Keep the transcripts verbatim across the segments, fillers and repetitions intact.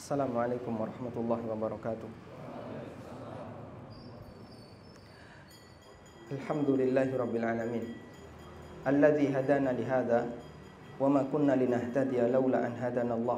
Assalamualaikum warahmatullahi wabarakatuh. Alhamdulillahirabbil alamin. Alladzi hadana li hadza wa ma kunna linahtadiya laula an hadana Allah.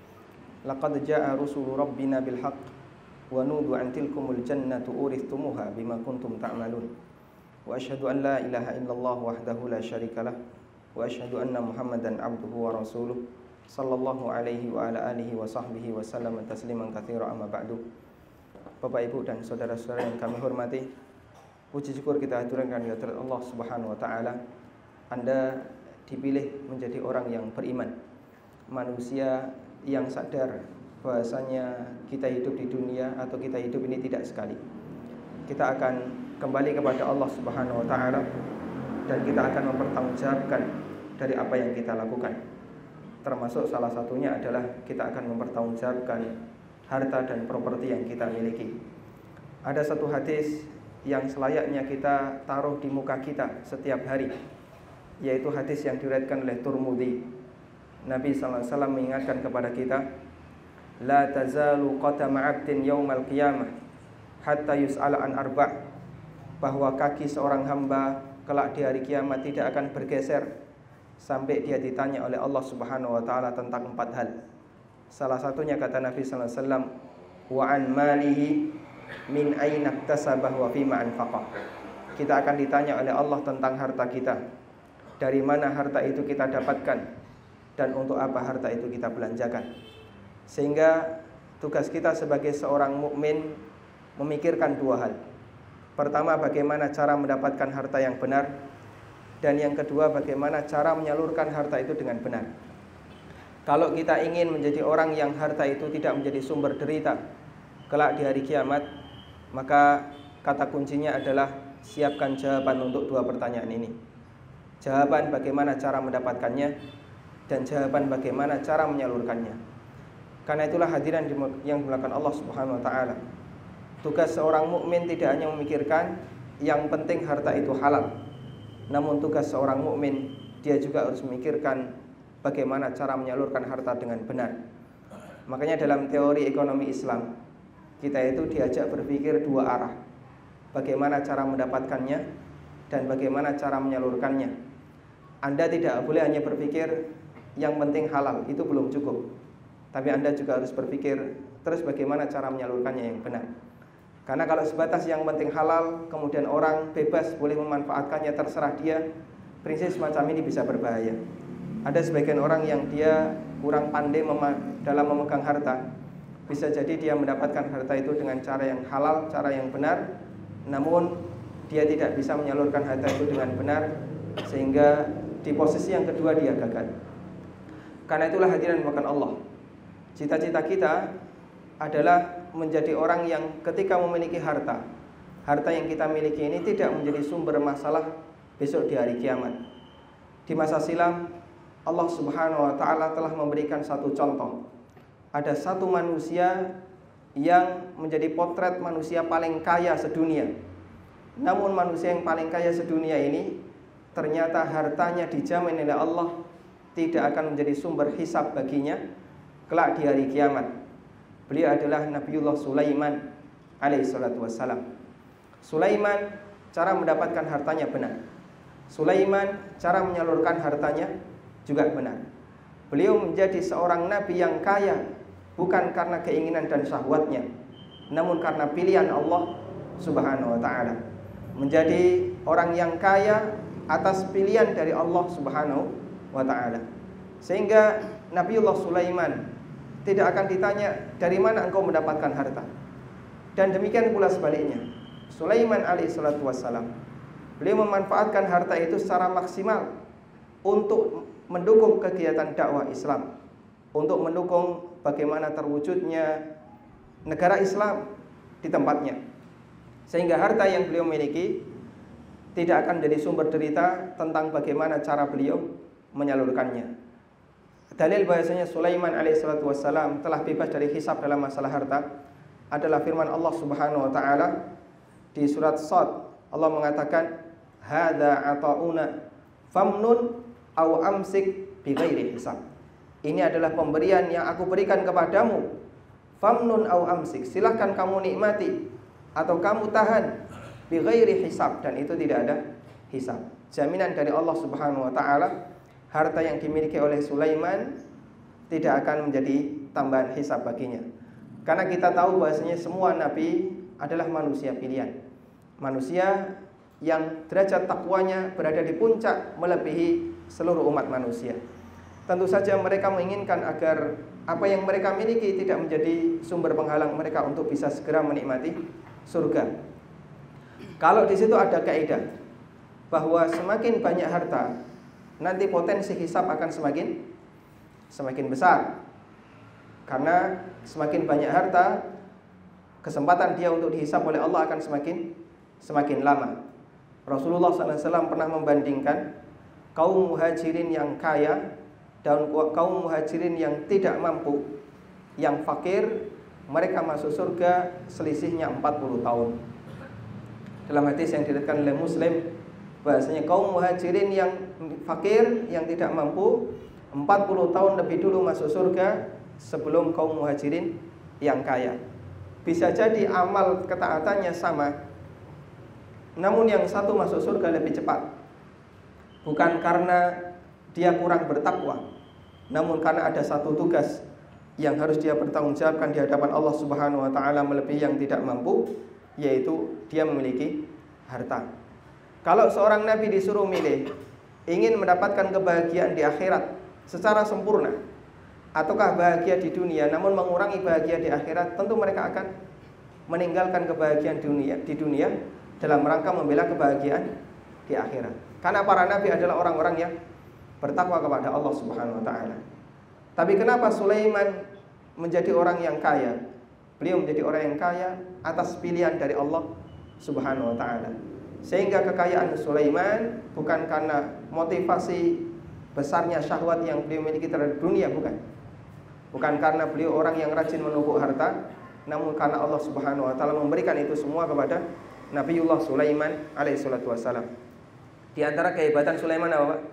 Laqad jaa'a rusulu rabbina bil haqq wa nudu an tilkumul jannatu urithumuha bima kuntum ta'malun. Wa asyhadu an la ilaha illallah wahdahu la syarikalah wa asyhadu anna Muhammadan abduhu wa rasuluh sallallahu alaihi wa ala alihi wa sahbihi wa sallam tasliman katsira amma ba'du. Bapak Ibu dan saudara-saudara yang kami hormati, puji syukur kita haturkan kehadirat Allah Subhanahu wa taala. Anda dipilih menjadi orang yang beriman, manusia yang sadar bahwasanya kita hidup di dunia atau kita hidup ini tidak sekali. Kita akan kembali kepada Allah Subhanahu wa taala dan kita akan mempertanggungjawabkan dari apa yang kita lakukan. Termasuk salah satunya adalah kita akan mempertanggungjawabkan harta dan properti yang kita miliki. Ada satu hadis yang selayaknya kita taruh di muka kita setiap hari, yaitu hadis yang diriwayatkan oleh Tirmidzi. Nabi sallallahu alaihi wasallam mengingatkan kepada kita, la tazalu qadama 'abdin yaumal qiyamah hatta yus'ala an arba', bahwa kaki seorang hamba kelak di hari kiamat tidak akan bergeser sampai dia ditanya oleh Allah Subhanahu wa taala tentang empat hal. Salah satunya kata Nabi sallallahu alaihi wasallam, wa an malihi min aina iktasabah wa fima anfaqah. Kita akan ditanya oleh Allah tentang harta kita. Dari mana harta itu kita dapatkan dan untuk apa harta itu kita belanjakan. Sehingga tugas kita sebagai seorang mukmin memikirkan dua hal. Pertama, bagaimana cara mendapatkan harta yang benar, dan yang kedua, bagaimana cara menyalurkan harta itu dengan benar. Kalau kita ingin menjadi orang yang harta itu tidak menjadi sumber derita kelak di hari kiamat, maka kata kuncinya adalah siapkan jawaban untuk dua pertanyaan ini. Jawaban bagaimana cara mendapatkannya dan jawaban bagaimana cara menyalurkannya. Karena itulah hadirin yang dimuliakan Allah Subhanahu wa taala. Tugas seorang mukmin tidak hanya memikirkan yang penting harta itu halal. Namun tugas seorang mukmin dia juga harus memikirkan bagaimana cara menyalurkan harta dengan benar. Makanya dalam teori ekonomi Islam, kita itu diajak berpikir dua arah. Bagaimana cara mendapatkannya dan bagaimana cara menyalurkannya. Anda tidak boleh hanya berpikir yang penting halal, itu belum cukup. Tapi Anda juga harus berpikir terus bagaimana cara menyalurkannya yang benar. Karena kalau sebatas yang penting halal, kemudian orang bebas boleh memanfaatkannya terserah dia, prinsip semacam ini bisa berbahaya. Ada sebagian orang yang dia kurang pandai mem- dalam memegang harta. Bisa jadi dia mendapatkan harta itu dengan cara yang halal, cara yang benar, namun dia tidak bisa menyalurkan harta itu dengan benar, sehingga di posisi yang kedua dia gagal. Karena itulah hadirin makan Allah, cita-cita kita adalah menjadi orang yang ketika memiliki harta, harta yang kita miliki ini tidak menjadi sumber masalah besok di hari kiamat. Di masa silam, Allah Subhanahu wa taala telah memberikan satu contoh. Ada satu manusia yang menjadi potret manusia paling kaya sedunia. Namun manusia yang paling kaya sedunia ini ternyata hartanya dijamin oleh Allah tidak akan menjadi sumber hisab baginya kelak di hari kiamat. Beliau adalah Nabiullah Sulaiman alaihi salatu wassalam. Sulaiman cara mendapatkan hartanya benar. Sulaiman cara menyalurkan hartanya juga benar. Beliau menjadi seorang nabi yang kaya bukan karena keinginan dan syahwatnya, namun karena pilihan Allah Subhanahu wa taala. Menjadi orang yang kaya atas pilihan dari Allah Subhanahu wa taala. Sehingga Nabiullah Sulaiman tidak akan ditanya dari mana engkau mendapatkan harta. Dan demikian pula sebaliknya, Sulaiman alaihi salatu wassalam, beliau memanfaatkan harta itu secara maksimal untuk mendukung kegiatan dakwah Islam, untuk mendukung bagaimana terwujudnya negara Islam di tempatnya. Sehingga harta yang beliau miliki tidak akan jadi sumber derita tentang bagaimana cara beliau menyalurkannya. Dalil bahasanya Sulaiman alaihissalatu wassalam telah bebas dari hisab dalam masalah harta adalah firman Allah Subhanahu wa taala di surat Shad. Allah mengatakan, hadza ata'una famnun au amsik bighairi hisab. Ini adalah pemberian yang aku berikan kepadamu, famnun au amsik, silahkan kamu nikmati atau kamu tahan bi ghairi hisab, dan itu tidak ada hisab. Jaminan dari Allah Subhanahu wa taala, harta yang dimiliki oleh Sulaiman tidak akan menjadi tambahan hisab baginya. Karena kita tahu bahwasanya semua nabi adalah manusia pilihan. Manusia yang derajat takwanya berada di puncak melebihi seluruh umat manusia. Tentu saja mereka menginginkan agar apa yang mereka miliki tidak menjadi sumber penghalang mereka untuk bisa segera menikmati surga. Kalau di situ ada kaidah bahwa semakin banyak harta, nanti potensi hisab akan semakin semakin besar. Karena semakin banyak harta, kesempatan dia untuk dihisab oleh Allah akan semakin semakin lama. Rasulullah sallallahu alaihi wasallam pernah membandingkan kaum muhajirin yang kaya dan kaum muhajirin yang tidak mampu, yang fakir, mereka masuk surga selisihnya empat puluh tahun. Dalam hadis yang diriwayatkan oleh Muslim, bahasanya kaum muhajirin yang fakir, yang tidak mampu, empat puluh tahun lebih dulu masuk surga sebelum kaum muhajirin yang kaya. Bisa jadi amal ketaatannya sama, namun yang satu masuk surga lebih cepat. Bukan karena dia kurang bertakwa, namun karena ada satu tugas yang harus dia bertanggungjawabkan di hadapan Allah Subhanahu wa taala melebihi yang tidak mampu, yaitu dia memiliki harta. Kalau seorang nabi disuruh milih, ingin mendapatkan kebahagiaan di akhirat secara sempurna, ataukah bahagia di dunia namun mengurangi bahagia di akhirat, tentu mereka akan meninggalkan kebahagiaan dunia di dunia dalam rangka membela kebahagiaan di akhirat. Karena para nabi adalah orang-orang yang bertakwa kepada Allah Subhanahu wa taala. Tapi kenapa Sulaiman menjadi orang yang kaya? Beliau menjadi orang yang kaya atas pilihan dari Allah Subhanahu wa taala. Sehingga kekayaan Sulaiman bukan karena motivasi besarnya syahwat yang beliau miliki terhadap dunia, bukan. Bukan karena beliau orang yang rajin menumpuk harta, namun karena Allah Subhanahu wa taala memberikan itu semua kepada Nabiullah Sulaiman alaihi salatu wassalam. Di antara kehebatan Sulaiman apa, Pak?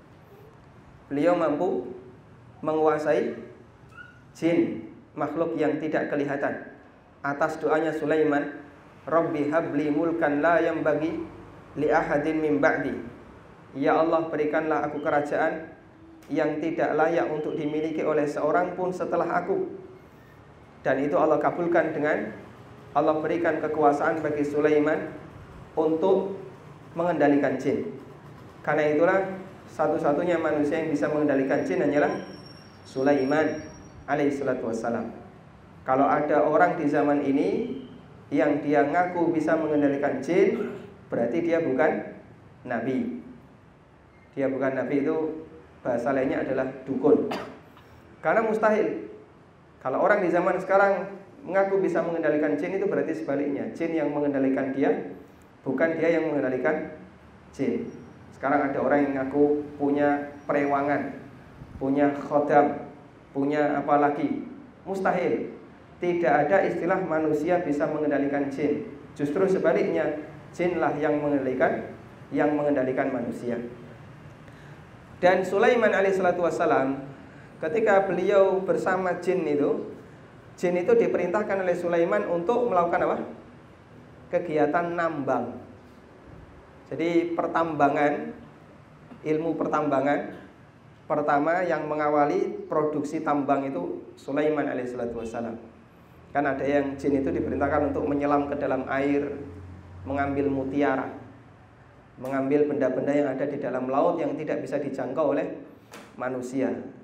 Beliau mampu menguasai jin, makhluk yang tidak kelihatan. Atas doanya Sulaiman, Rabbi habli mulkan la yambagi li ahadin min ba'di. Ya Allah, berikanlah aku kerajaan yang tidak layak untuk dimiliki oleh seorang pun setelah aku. Dan itu Allah kabulkan dengan Allah berikan kekuasaan bagi Sulaiman untuk mengendalikan jin. Karena itulah satu-satunya manusia yang bisa mengendalikan jin hanyalah Sulaiman alaihi salatu wassalam. Kalau ada orang di zaman ini yang dia ngaku bisa mengendalikan jin, berarti dia bukan nabi. Dia bukan nabi, itu bahasa lainnya adalah dukun. Karena mustahil. Kalau orang di zaman sekarang mengaku bisa mengendalikan jin, itu berarti sebaliknya, jin yang mengendalikan dia, bukan dia yang mengendalikan jin. Sekarang ada orang yang mengaku punya perewangan, punya khodam, punya apa lagi. Mustahil. Tidak ada istilah manusia bisa mengendalikan jin. Justru sebaliknya, jinlah yang mengendalikan yang mengendalikan manusia. Dan Sulaiman alaihissalatu wassalam, ketika beliau bersama jin itu, jin itu diperintahkan oleh Sulaiman untuk melakukan apa? Kegiatan nambang. Jadi pertambangan, ilmu pertambangan pertama yang mengawali produksi tambang itu Sulaiman alaihissalatu wassalam. Kan ada yang jin itu diperintahkan untuk menyelam ke dalam air, mengambil mutiara, mengambil benda-benda yang ada di dalam laut yang tidak bisa dijangkau oleh manusia.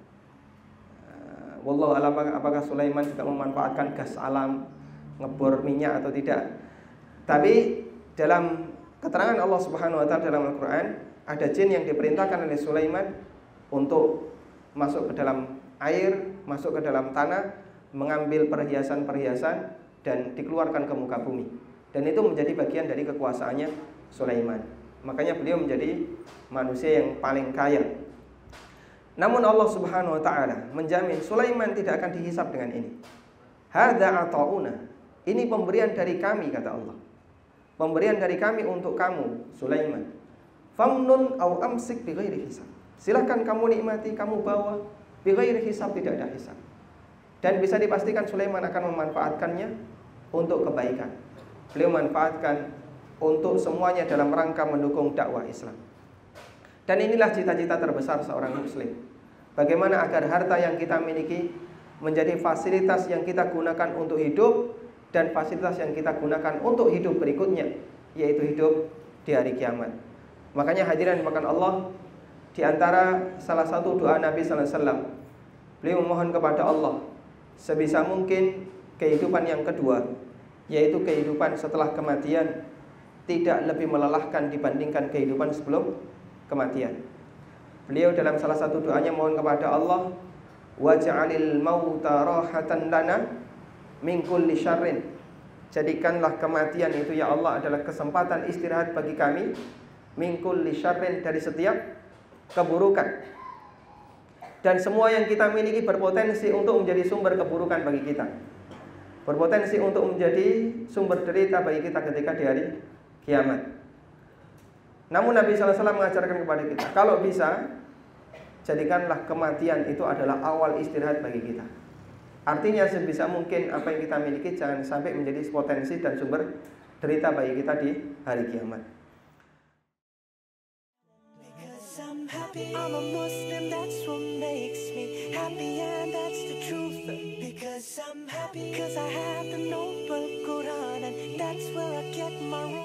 Wallahu a'lam, apakah Sulaiman juga memanfaatkan gas alam, ngebor minyak atau tidak. Tapi dalam keterangan Allah Subhanahu wa taala dalam Al-Qur'an, ada jin yang diperintahkan oleh Sulaiman untuk masuk ke dalam air, masuk ke dalam tanah, mengambil perhiasan-perhiasan dan dikeluarkan ke muka bumi. Dan itu menjadi bagian dari kekuasaannya Sulaiman. Makanya beliau menjadi manusia yang paling kaya. Namun Allah Subhanahu wa taala menjamin Sulaiman tidak akan dihisab dengan ini. Hadza ata'una. Ini pemberian dari kami, kata Allah. Pemberian dari kami untuk kamu, Sulaiman. Famnun au amsik bighairi hisab. Silakan kamu nikmati, kamu bawa bighairi hisab, tidak ada hisab. Dan bisa dipastikan Sulaiman akan memanfaatkannya untuk kebaikan. Beliau manfaatkan untuk semuanya dalam rangka mendukung dakwah Islam. Dan inilah cita-cita terbesar seorang muslim. Bagaimana agar harta yang kita miliki menjadi fasilitas yang kita gunakan untuk hidup dan fasilitas yang kita gunakan untuk hidup berikutnya, yaitu hidup di hari kiamat. Makanya hadirin dimakan Allah, di antara salah satu doa Nabi sallallahu alaihi wasallam, beliau memohon kepada Allah sebisa mungkin kehidupan yang kedua, yaitu kehidupan setelah kematian, tidak lebih melelahkan dibandingkan kehidupan sebelum kematian. Beliau dalam salah satu doanya mohon kepada Allah, waj'alil mauta rahatan lana min kulli syarrin. Jadikanlah kematian itu ya Allah adalah kesempatan istirahat bagi kami min kulli syarrin, dari setiap keburukan. Dan semua yang kita miliki berpotensi untuk menjadi sumber keburukan bagi kita, berpotensi untuk menjadi sumber derita bagi kita ketika di hari kiamat. Namun Nabi sallallahu alaihi wasallam mengajarkan kepada kita, kalau bisa, jadikanlah kematian itu adalah awal istirahat bagi kita. Artinya sebisa mungkin apa yang kita miliki jangan sampai menjadi potensi dan sumber derita bagi kita di hari kiamat. I'm happy, I'm a Muslim, that's what makes me happy, and that's the truth. Because I'm happy, cause I have the noble Quran, and that's where I get my